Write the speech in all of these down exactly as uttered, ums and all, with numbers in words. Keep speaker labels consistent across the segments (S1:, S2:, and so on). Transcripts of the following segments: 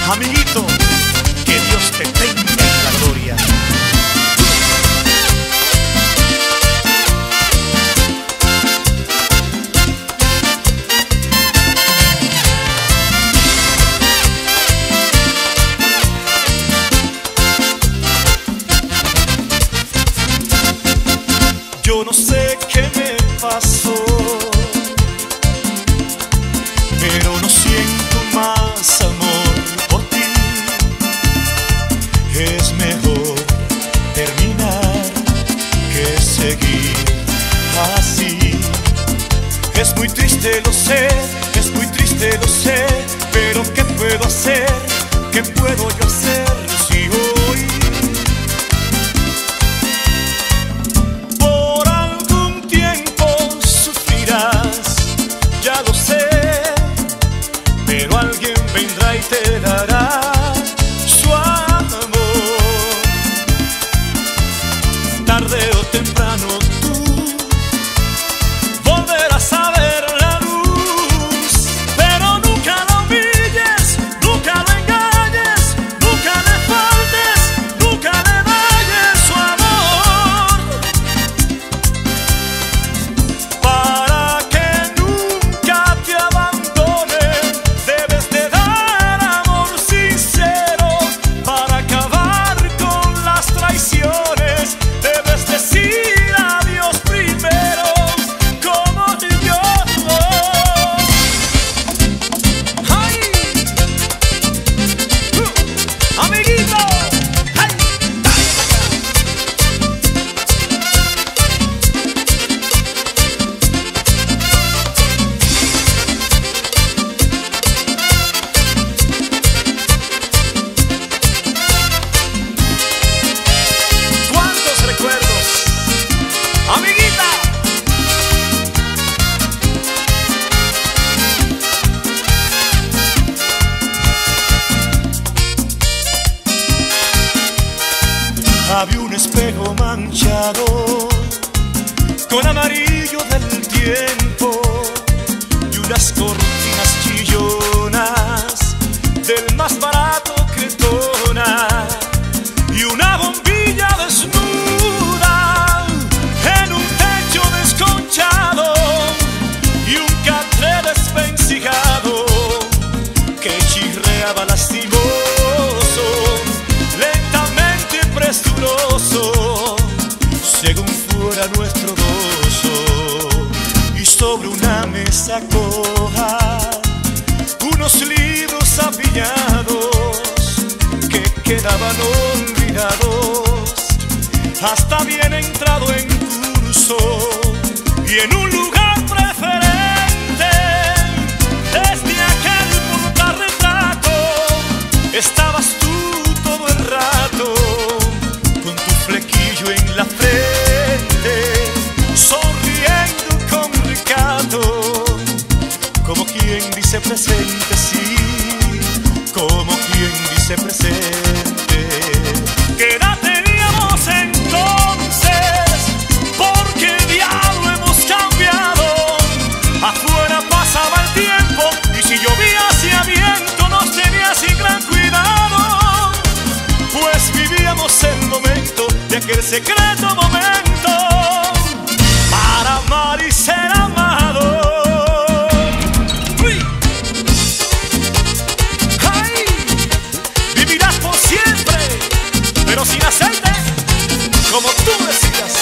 S1: Amiguito, que Dios te tenga en la gloria. Yo no sé qué me pasó, pero no siento más amor por ti. Es mejor terminar que seguir así. Es muy triste, lo sé, es muy triste, lo sé, pero ¿qué puedo hacer? ¿Qué puedo yo hacer si hoy por algún tiempo sufrirás? Ya lo sé, pero alguien vendrá y te dará su amor. Tarde o temprano tú volverás a ver la luz, pero nunca lo humilles, nunca lo engañes, nunca le faltes, nunca le dañes su amor. Para que nunca te abandone, debes de dar amor sincero. Para acabar con las traiciones, debes decir adiós primero, como yo. ¡Ay! Uh, ¡Amiguito! ¡Ay! ¿Cuántos recuerdos, amiguita? Había un espejo manchado con amarillo del tiempo y unas cortinas chillonas del más barato Cretona y una bombilla desnuda en un techo desconchado y un catre desvencijado que chirreaba lastimoso, lentamente presuroso, según fuera nuestro gozo. Y sobre una mesa coja unos libros apiñados que quedaban olvidados, hasta bien entrado en curso y en un lugar preferente. Desde aquel portarretrato estabas tú todo el rato, con tu flequillo en la frente, sonriendo con recato, como quien dice presente, sí, como quien dice presente. ¿Qué edad teníamos entonces? Porque diablo hemos cambiado. Afuera pasaba el tiempo y si llovía hacía viento, nos tenía sin gran cuidado, pues vivíamos el momento de aquel secreto momento para amar y ser amado. Uy. ¡Ay! Vivirás por siempre, pero sin aceite, como tú decidas.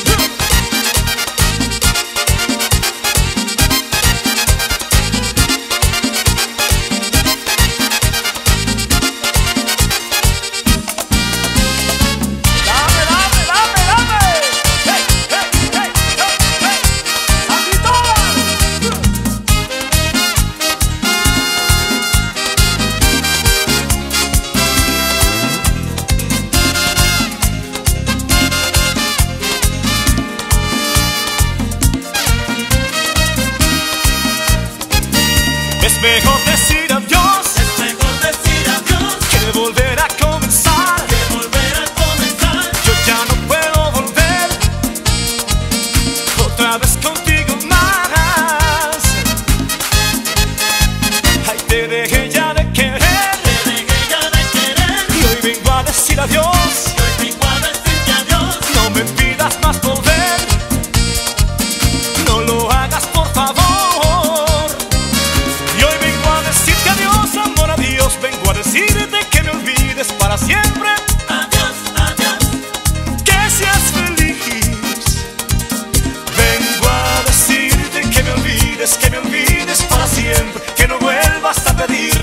S1: Dame, dame, dame, dame. Hey, hey, hey, hey, hey. Amiguito. Es mejor decir adiós,
S2: Es mejor decir adiós
S1: que volver a comenzar.
S2: que volver a comenzar.
S1: Yo ya no puedo volver otra vez contigo más. Ay, te dejé ya de querer,
S2: Te dejé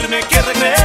S1: decirme que regreses.